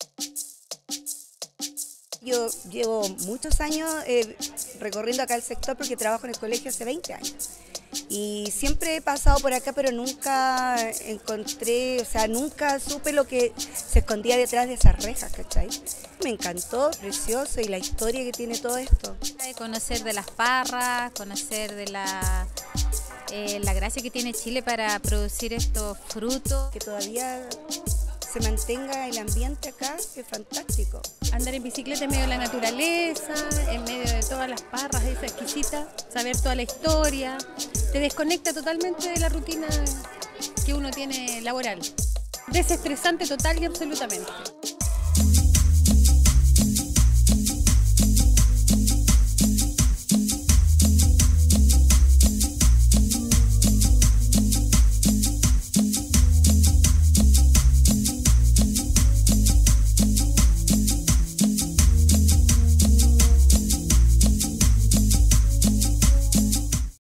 Yo llevo muchos años recorriendo acá el sector porque trabajo en el colegio hace 20 años. Y siempre he pasado por acá, pero nunca encontré, o sea, nunca supe lo que se escondía detrás de esas rejas, ¿cachai? Me encantó, precioso, y la historia que tiene todo esto. Conocer de las parras, conocer de la gracia que tiene Chile para producir estos frutos. Que todavía se mantenga el ambiente acá, es fantástico. Andar en bicicleta en medio de la naturaleza, en medio de todas las parras esas exquisitas, saber toda la historia, te desconecta totalmente de la rutina que uno tiene laboral. Desestresante total y absolutamente.